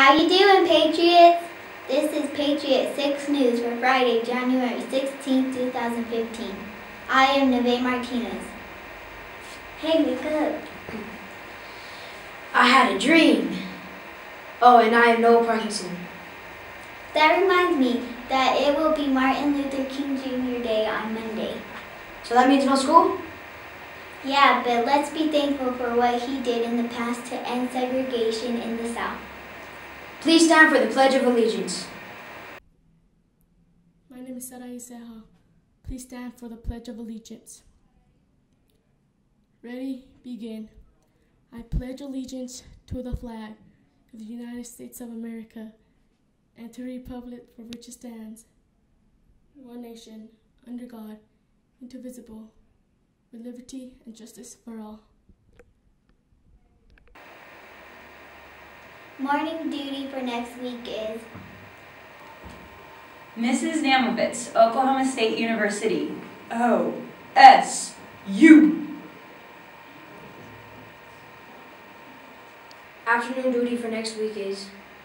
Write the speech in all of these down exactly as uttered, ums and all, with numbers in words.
How you doing, Patriots? This is Patriot six News for Friday, January sixteenth, two thousand fifteen. I am Neve Martinez. Hey, wake up. I had a dream. Oh, and I have no Parkinson. That reminds me that it will be Martin Luther King Junior Day on Monday. So that means no school? Yeah, but let's be thankful for what he did in the past to end segregation in the South. Please stand for the Pledge of Allegiance. My name is Sarai Seha. Please stand for the Pledge of Allegiance. Ready? Begin. I pledge allegiance to the flag of the United States of America and to the republic for which it stands, one nation, under God, indivisible, with liberty and justice for all. Morning duty for next week is Missus Namovitz, Oklahoma State University, O S U. Afternoon duty for next week is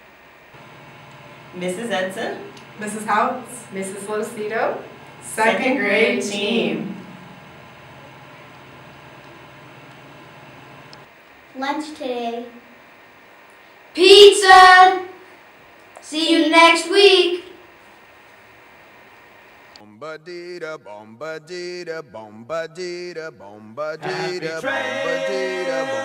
Missus Edson, Missus Houts, Missus Losito, second grade team. lunch today. pizza! See you next week! Bombadita, bombadita, bombadita, bombadita, bombadita,